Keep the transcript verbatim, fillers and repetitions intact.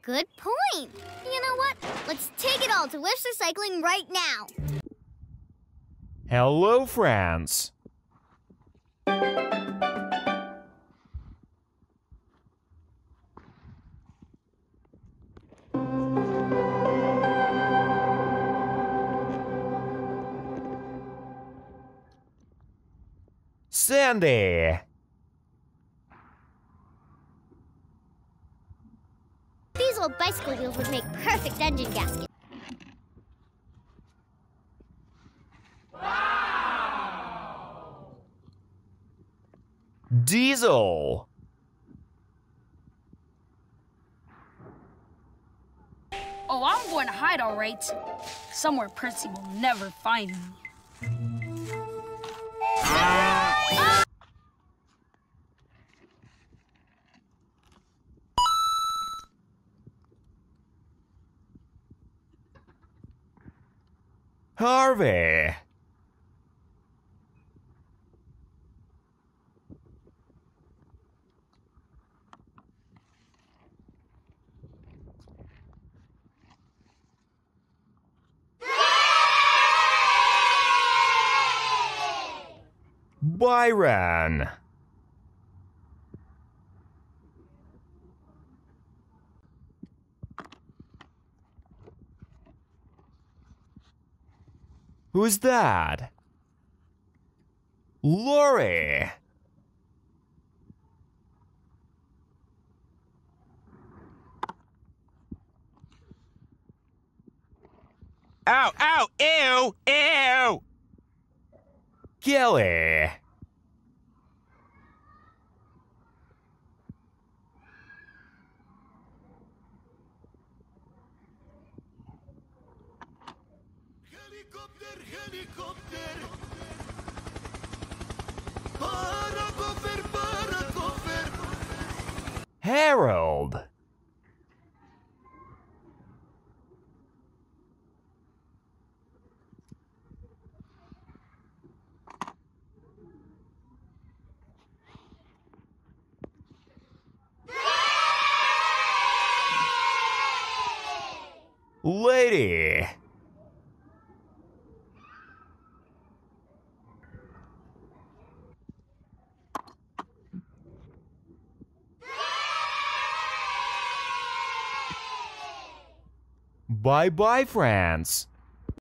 Good point. You know what? Let's take it all to Wish Recycling right now. Hello, friends. Sandy. These old bicycle wheels would make perfect engine gaskets. Wow! Diesel. Oh, I'm going to hide, all right. Somewhere Percy will never find me. Harvey. Byron. Who's that? Lori. Ow, ow, ew, ew! Gilly. Helicopter, helicopter. Paracofer, paracofer. Harold. Lady. Bye-bye, friends.